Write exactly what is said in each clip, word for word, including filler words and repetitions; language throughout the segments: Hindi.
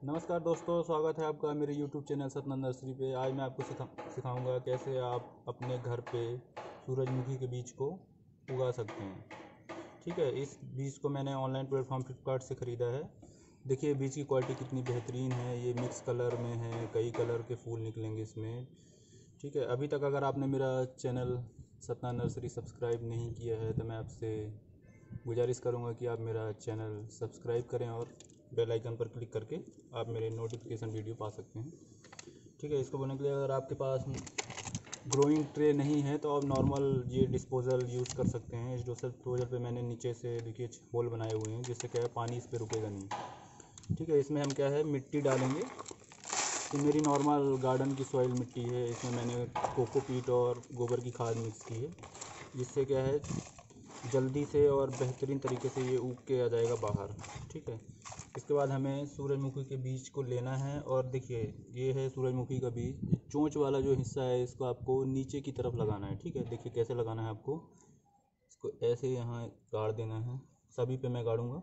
नमस्कार दोस्तों, स्वागत है आपका मेरे यूट्यूब चैनल सतना नर्सरी पे। आज मैं आपको सिखा सिखाऊंगा कैसे आप अपने घर पे सूरजमुखी के बीज को उगा सकते हैं। ठीक है, इस बीज को मैंने ऑनलाइन प्लेटफॉर्म फ्लिपकार्ट से ख़रीदा है। देखिए बीज की क्वालिटी कितनी बेहतरीन है। ये मिक्स कलर में है, कई कलर के फूल निकलेंगे इसमें। ठीक है, अभी तक अगर आपने मेरा चैनल सतना नर्सरी सब्सक्राइब नहीं किया है तो मैं आपसे गुजारिश करूंगा कि आप मेरा चैनल सब्सक्राइब करें और बेल आइकन पर क्लिक करके आप मेरे नोटिफिकेशन वीडियो पा सकते हैं। ठीक है, इसको बनाने के लिए अगर आपके पास ग्रोइंग ट्रे नहीं है तो आप नॉर्मल ये डिस्पोजल यूज़ कर सकते हैं। इस डिस्पोजल पे मैंने नीचे से देखिए होल बनाए हुए हैं जिससे क्या है पानी इस पर रुकेगा नहीं। ठीक है, इसमें हम क्या है मिट्टी डालेंगे। तो मेरी नॉर्मल गार्डन की सॉइल मिट्टी है, इसमें मैंने कोकोपीट और गोबर की खाद मिक्स की है जिससे क्या है जल्दी से और बेहतरीन तरीके से ये उग के आ जाएगा बाहर। ठीक है, इसके बाद हमें सूरजमुखी के बीज को लेना है और देखिए ये है सूरजमुखी का बीज। चोंच वाला जो हिस्सा है इसको आपको नीचे की तरफ लगाना है। ठीक है, देखिए कैसे लगाना है आपको। इसको ऐसे यहाँ गाड़ देना है, सभी पे मैं गाड़ूंगा।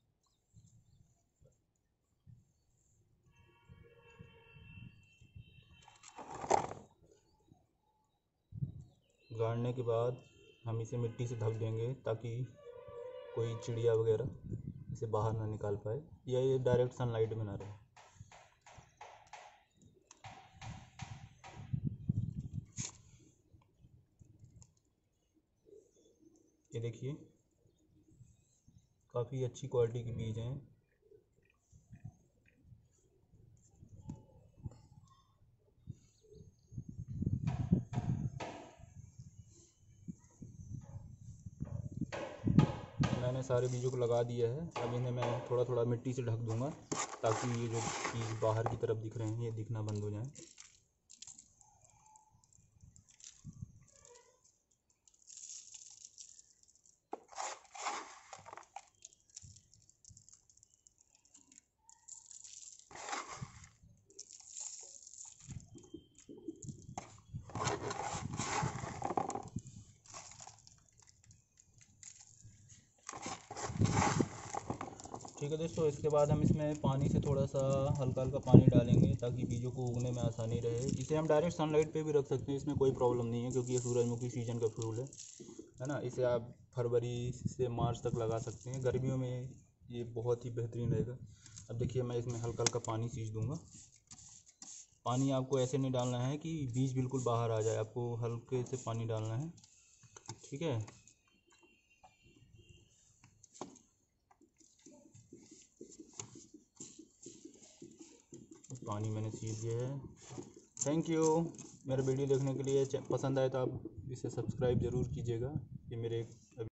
गाड़ने के बाद हम इसे मिट्टी से ढक देंगे ताकि कोई चिड़िया वगैरह इसे बाहर ना निकाल पाए या ये डायरेक्ट सनलाइट में ना रहे। ये देखिए काफ़ी अच्छी क्वालिटी के बीज हैं। मैंने सारे बीजों को लगा दिया है। अब इन्हें मैं थोड़ा थोड़ा मिट्टी से ढक दूंगा ताकि ये जो बीज बाहर की तरफ दिख रहे हैं ये दिखना बंद हो जाए। ठीक है दोस्तों, इसके बाद हम इसमें पानी से थोड़ा सा हल्का हल्का पानी डालेंगे ताकि बीजों को उगने में आसानी रहे। इसे हम डायरेक्ट सनलाइट पे भी रख सकते हैं, इसमें कोई प्रॉब्लम नहीं है क्योंकि ये सूरजमुखी सीजन का फूल है है ना। इसे आप फरवरी से मार्च तक लगा सकते हैं, गर्मियों में ये बहुत ही बेहतरीन रहेगा। अब देखिए मैं इसमें हल्का हल्का पानी सींच दूँगा। पानी आपको ऐसे नहीं डालना है कि बीज बिल्कुल बाहर आ जाए, आपको हल्के से पानी डालना है। ठीक है, पानी मैंने सींच दिया है। थैंक यू मेरा वीडियो देखने के लिए। पसंद आए तो आप इसे सब्सक्राइब ज़रूर कीजिएगा। ये मेरे